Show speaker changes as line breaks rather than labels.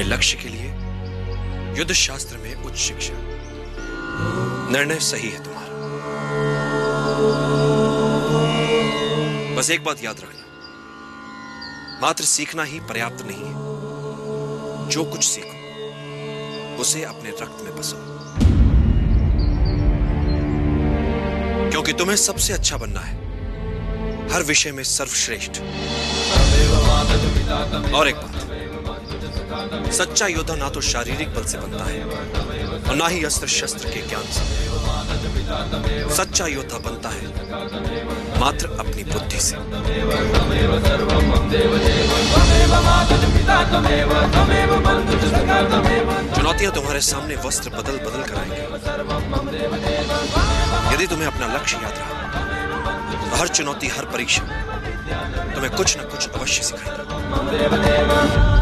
अपने लक्ष्य के लिए युद्ध शास्त्र में उच्च शिक्षा। निर्णय सही है तुम्हारा। बस एक बात याद रखना, मात्र सीखना ही पर्याप्त नहीं है। जो कुछ सीखो उसे अपने रक्त में बसाओ, क्योंकि तुम्हें सबसे अच्छा बनना है, हर विषय में सर्वश्रेष्ठ। और एक बात, सच्चा योद्धा ना तो शारीरिक बल से बनता है और ना ही अस्त्र शस्त्र के ज्ञान से। सच्चा योद्धा बनता है मात्र अपनी बुद्धि से। चुनौतियां तुम्हारे सामने वस्त्र बदल बदल कर आएंगी। यदि तुम्हें अपना लक्ष्य याद रहा तो हर चुनौती, हर परीक्षा तुम्हें कुछ न कुछ अवश्य सिखाएगी।